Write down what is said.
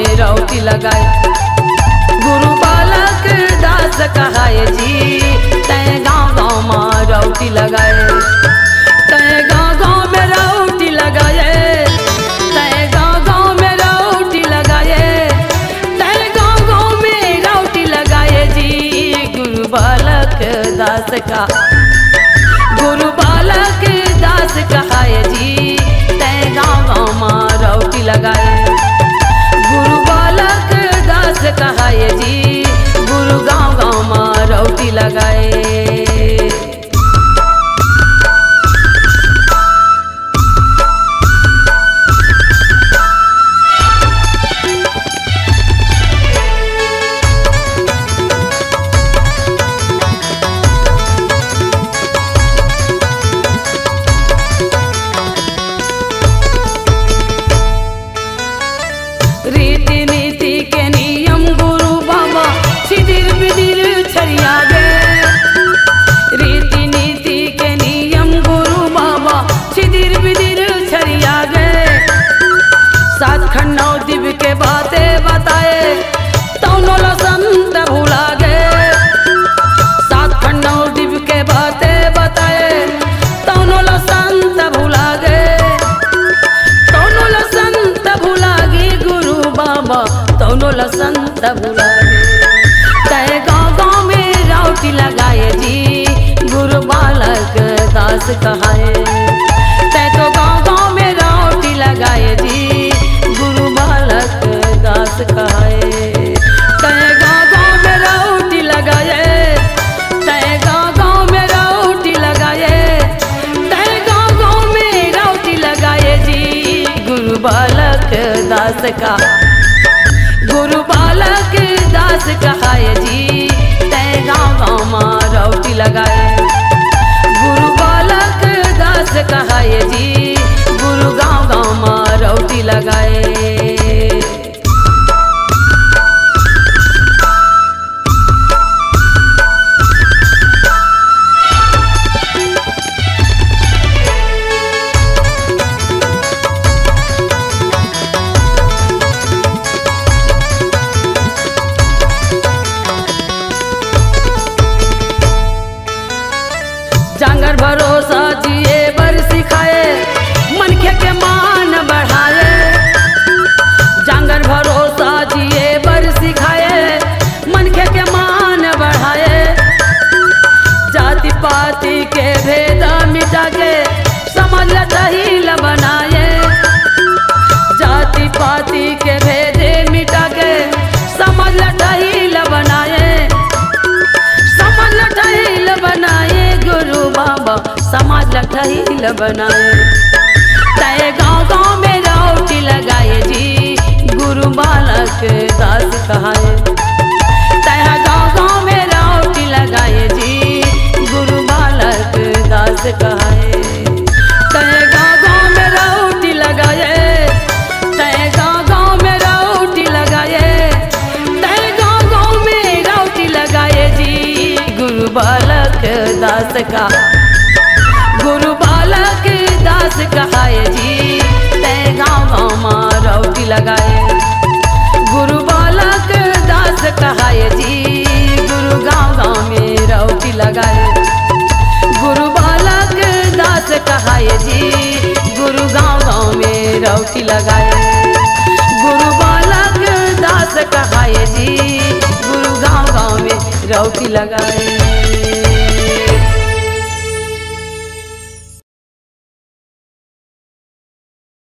में रौटी लगाए। गुरु बालक दास कहाए जी, तय गाँव गाँव में रौटी लगाए। तय गाँव गाँव में रौटी लगाए, तय गाँव गाँव में रौटी लगाए, तय गाँव गाँव में रौटी लगाए जी। गुरु बालक दास का, गुरु बालक दास कहाए जी, तय गाँव गाँव में रौटी लगाए। गुरु बालक दास कहाए जी, गुरु गाँव गाँव में रौटी लगाए। रीति नीति के नियम गुरु बाबा सिदिर बिदिर छरिया गे। रीति नीति के नियम गुरु बाबा सिदिर बिदिर छरिया गे। सात खंड नौ दिव्य के बातें बताए, तौनो संत भूला गे। सात खंड नौ दिव्य के बातें बताए, तौनो संत भूला गे। तौनो संत भूला गे गुरु बाबा, तौनो संत भूला गे। तय गाँव गाँव में रौटी लगाए जी, गुरु बालक दास कहाए। तय तो गाँव गाँव में रौटी लगाए जी, गुरु बालक दास कहाए। तय गाँव गाँव में रौटी लगाए, तय गाँव गाँव में रौटी लगाए, तय गाँव गाँव में रौटी लगाए जी। गुरु बालक दास का, गुरु बालक दास कहाए जी, तय गाँव गाँव में रौटी लगाए। गुरु बालक दास कहाए जी, गुरु गाँव गाँव में रौटी लगाए। जांगर भरोसा जिए बर सिखाए, मनखे के मान बढ़ाए। जांगर भरोसा जिए बर सिखाए, मनखे के मान बढ़ाए। जाति पाति के भेद मिटा के समाज लटहील बनाए। जाति पाति के भेद मिटा के समाज लटहील बनाए। समाज लटहील बनाए गुरु बाबा, समाज लटहील बनाए। तय गाँव गाँव में रौटी लगाए जी, गुरु बालक दास कहाए। तय गाँव गाँव में रौटी लगाए जी, गुरु बालक दास कहाए। तय गाँव गाँव में रौटी लगाए, तय गाँव गाँव में रौटी लगाए, तय गाँव गाँव में रौटी लगाए जी। गुरु बालक दास का, गुरु बालक दास कहाए जी, तय गाँव गाँव में रौटी लगाए। गुरु बालक दास कहाए जी, गुरु गाँव गाँव में रौटी लगाए। गुरु बालक दास कहाए जी, गुरु गाँव गाँव में रौटी लगाए। गुरु बालक दास कहाए जी, गुरु गाँव गाँव में रौटी लगाए।